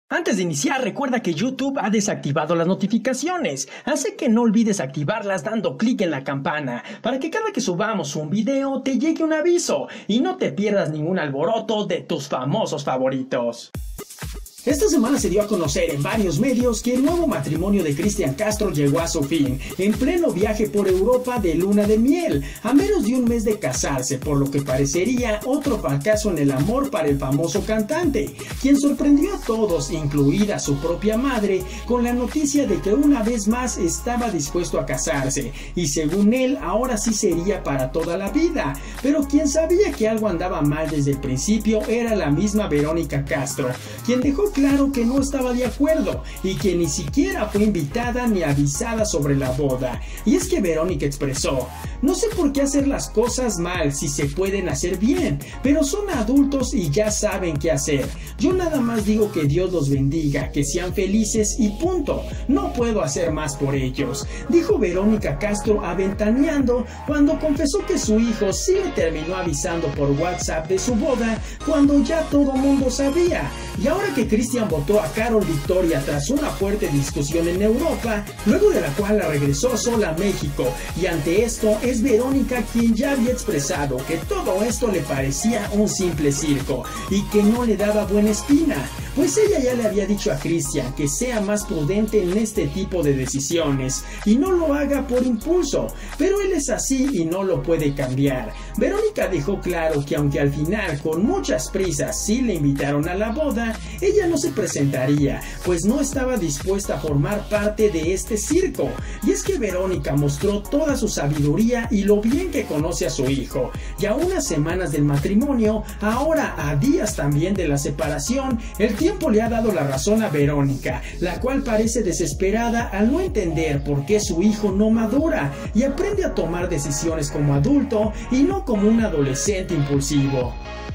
Antes de iniciar, recuerda que YouTube ha desactivado las notificaciones, así que no olvides activarlas dando clic en la campana, para que cada que subamos un video te llegue un aviso y no te pierdas ningún alboroto de tus famosos favoritos. Esta semana se dio a conocer en varios medios que el nuevo matrimonio de Cristian Castro llegó a su fin, en pleno viaje por Europa de luna de miel, a menos de un mes de casarse, por lo que parecería otro fracaso en el amor para el famoso cantante, quien sorprendió a todos, incluida su propia madre, con la noticia de que una vez más estaba dispuesto a casarse, y según él, ahora sí sería para toda la vida, pero quien sabía que algo andaba mal desde el principio era la misma Verónica Castro, quien dejó claro que no estaba de acuerdo y que ni siquiera fue invitada ni avisada sobre la boda. Y es que Verónica expresó: "No sé por qué hacer las cosas mal si se pueden hacer bien, pero son adultos y ya saben qué hacer. Yo nada más digo que Dios los bendiga, que sean felices y punto. No puedo hacer más por ellos", dijo Verónica Castro aventaneando cuando confesó que su hijo sí le terminó avisando por WhatsApp de su boda cuando ya todo mundo sabía. Y ahora que Cristian votó a Carol Victoria tras una fuerte discusión en Europa, luego de la cual la regresó sola a México, y ante esto es Verónica quien ya había expresado que todo esto le parecía un simple circo y que no le daba buena espina, pues ella ya le había dicho a Cristian que sea más prudente en este tipo de decisiones y no lo haga por impulso, pero él es así y no lo puede cambiar. Verónica dejó claro que aunque al final con muchas prisas sí le invitaron a la boda, ella no se presentaría, pues no estaba dispuesta a formar parte de este circo. Y es que Verónica mostró toda su sabiduría y lo bien que conoce a su hijo, y a unas semanas del matrimonio, ahora a días también de la separación, el tiempo le ha dado la razón a Verónica, la cual parece desesperada al no entender por qué su hijo no madura y aprende a tomar decisiones como adulto y no como un adolescente impulsivo.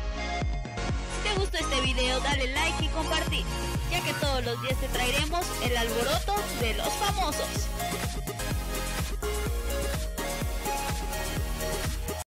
Si te gustó este video, dale like y compartir, ya que todos los días te traeremos el alboroto de los famosos.